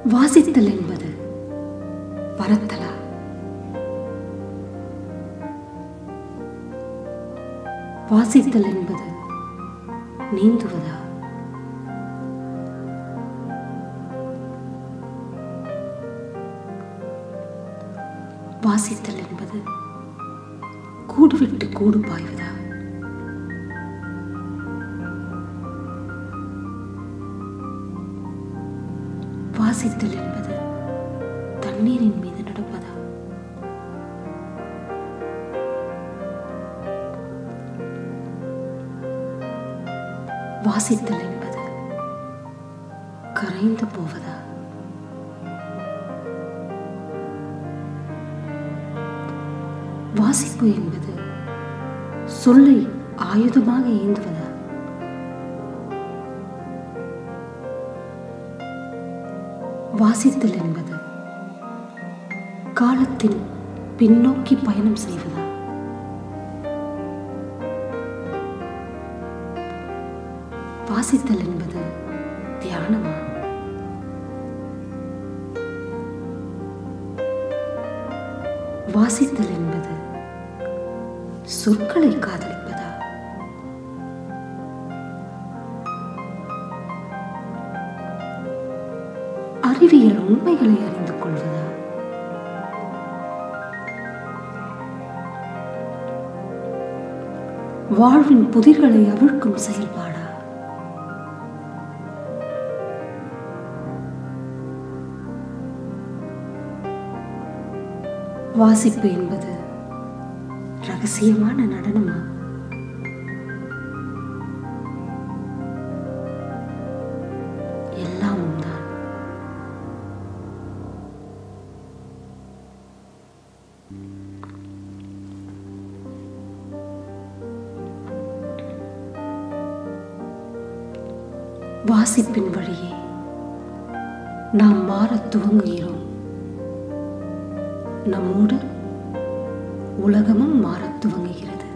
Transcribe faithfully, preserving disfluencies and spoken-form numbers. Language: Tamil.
வாசித்தல் என்பது பறத்தலா? வாசித்தல் என்பது நீந்துவதா? வாசித்தல் என்பது கூடு விட்டு கூடு பாய்வதா? வாசித்தல் என்பது தண்ணீரின் மீது நடப்பதா? வாசித்தல் என்பது கரைந்து போவதா? வாசிப்பு என்பது சொல்லை ஆயுதமாக ஏந்துவதா? வாசித்தல் என்பது காலத்தின் பின்னோக்கி பயணம் செய்வதா? வாசித்தல் என்பது தியானமா? வாசித்தல் என்பது சொற்களை காதலிப்பதா? அறிவியல் உண்மைகளை அறிந்து கொள்வதா? வாழ்வின் புதிர்களை அவிழ்க்கும் செயல்பாடா? வாசிப்பு என்பது ரகசியமான நடனமா? எல்லாமும் தான். வாசிப்பின் வழியே நாம் மாறத் துவங்குகிறோம். நம்மோடு உலகமும் மாறத் துவங்குகிறது.